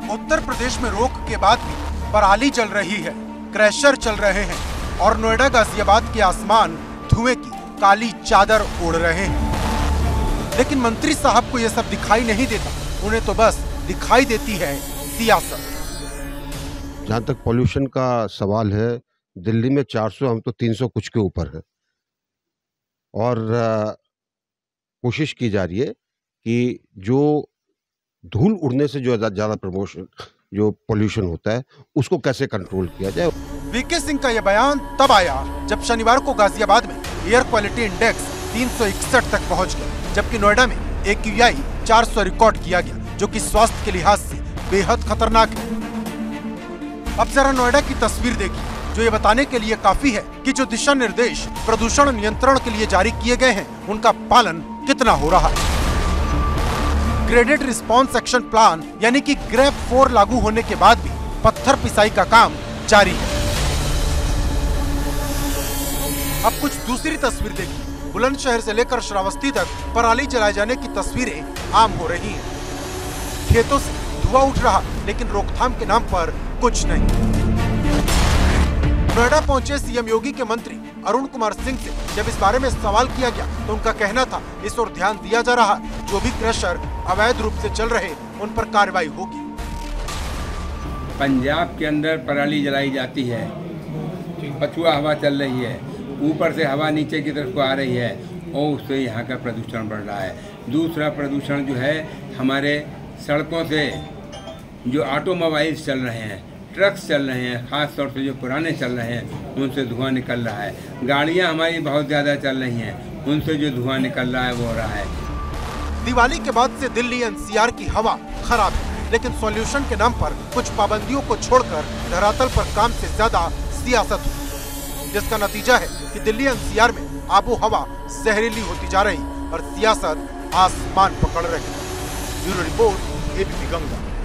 उत्तर प्रदेश में रोक के बाद भी पराली जल रही है, क्रैशर चल रहे हैं और नोएडा गाजियाबाद के आसमान धुएं की काली चादर ओढ़ रहे हैं। लेकिन मंत्री साहब को यह सब दिखाई नहीं देता, उन्हें तो बस दिखाई देती है सियासत। जहाँ तक पॉल्यूशन का सवाल है, दिल्ली में 400, हम तो 300 कुछ के ऊपर है और कोशिश की जा रही है कि जो धूल उड़ने से जो ज्यादा जो पॉल्यूशन होता है उसको कैसे कंट्रोल किया जाए। वीके सिंह का यह बयान तब आया जब शनिवार को गाजियाबाद में एयर क्वालिटी इंडेक्स 361 तक पहुंच गया, जबकि नोएडा में AQI 400 रिकॉर्ड किया गया, जो कि स्वास्थ्य के लिहाज से बेहद खतरनाक है। अब जरा नोएडा की तस्वीर देखिए, जो ये बताने के लिए काफी है कि जो दिशा निर्देश प्रदूषण नियंत्रण के लिए जारी किए गए हैं उनका पालन कितना हो रहा है। ग्रेडेड रिस्पॉन्स एक्शन प्लान यानी कि ग्रेप 4 लागू होने के बाद भी पत्थर पिसाई का काम जारी है। अब कुछ दूसरी तस्वीर देखिए, बुलंदशहर से लेकर श्रावस्ती तक पराली जलाए जाने की तस्वीरें आम हो रही हैं। खेतों से धुआं उठ रहा, लेकिन रोकथाम के नाम पर कुछ नहीं। नोएडा पहुंचे सीएम योगी के मंत्री अरुण कुमार सिंह से जब इस बारे में सवाल किया गया तो उनका कहना था इस ओर ध्यान दिया जा रहा, जो भी क्रशर अवैध रूप से चल रहे उन पर कार्रवाई होगी। पंजाब के अंदर पराली जलाई जाती है, पछुआ हवा चल रही है, ऊपर से हवा नीचे की तरफ को आ रही है और उससे यहाँ का प्रदूषण बढ़ रहा है। दूसरा प्रदूषण जो है, हमारे सड़कों से जो ऑटोमोबाइल्स चल रहे हैं, ट्रक्स चल रहे हैं, ख़ास तौर से जो पुराने चल रहे हैं उनसे धुआं निकल रहा है। गाड़ियां हमारी बहुत ज़्यादा चल रही हैं, उनसे जो धुआं निकल रहा है वो हो रहा है। दिवाली के बाद से दिल्ली NCR की हवा खराब है, लेकिन सॉल्यूशन के नाम पर कुछ पाबंदियों को छोड़कर धरातल पर काम से ज्यादा सियासत हुई, जिसका नतीजा है कि दिल्ली NCR में आबो हवा जहरीली होती जा रही और सियासत आसमान पकड़ रही। Bureau report, ABP Ganga.